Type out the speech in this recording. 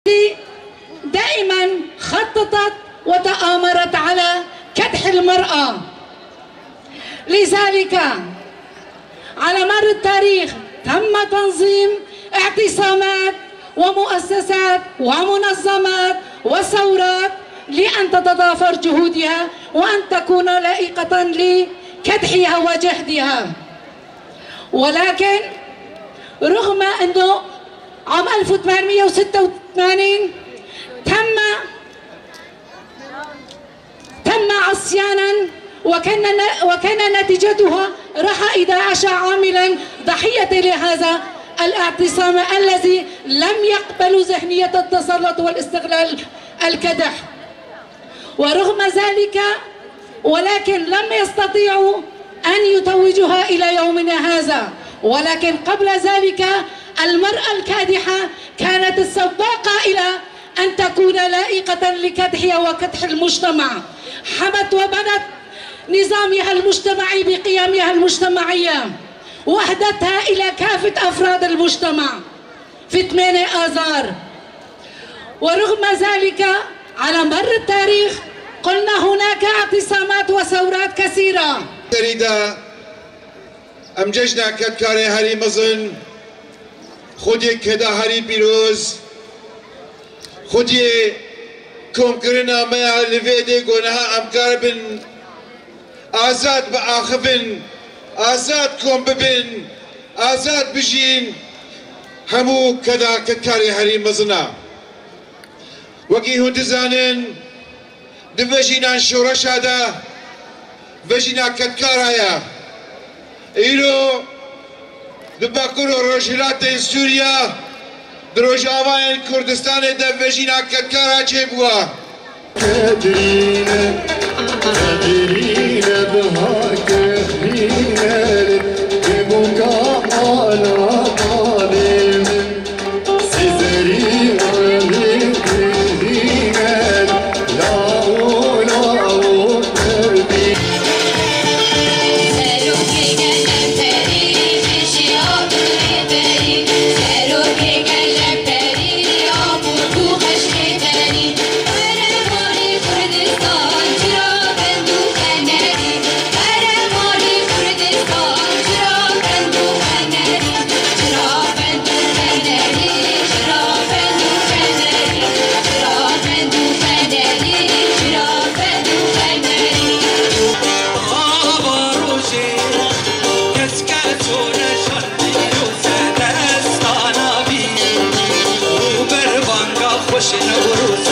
التي دائما خططت وتآمرت على كدح المرأة. لذلك على مر التاريخ تم تنظيم اعتصامات ومؤسسات ومنظمات وثورات لأن تتضافر جهودها وأن تكون لائقة لكدحها وجهدها. ولكن رغم أنه عام 1886 تم عصيانا وكان نتيجتها رحى 11 عاملا ضحية لهذا الاعتصام الذي لم يقبل ذهنية التسلط والاستغلال الكدح. ورغم ذلك ولكن لم يستطيعوا أن يتوجوها إلى يومنا هذا. ولكن قبل ذلك المرأة الكادحة كانت السباقة إلى أن تكون لائقة لكدحها وكدح المجتمع. حمت وبنت نظامها المجتمعي بقيمها المجتمعية وحدتها إلى كافة أفراد المجتمع في 8 آذار. ورغم ذلك على مر التاريخ قلنا هناك اعتصامات وثورات كثيرة. تريدا ام جشنا كتكاري هري مزن خودي كدا هري بيروز خودي كوم كرنا ما لفيدي قونها امكار بن آزاد بآخفن آزاد كوم ببن آزاد بجين همو كدا كتكاري هري مزنا وكي هندزانن دفجينا شورش هذا فجينا كتكارايا إيرو دباكورو روجلات سوريا دروجاوان كردستان دفجينا كتكارا جيبوا كدرينا بها كخينا ببكاء على طالب سيزري خوش نوروز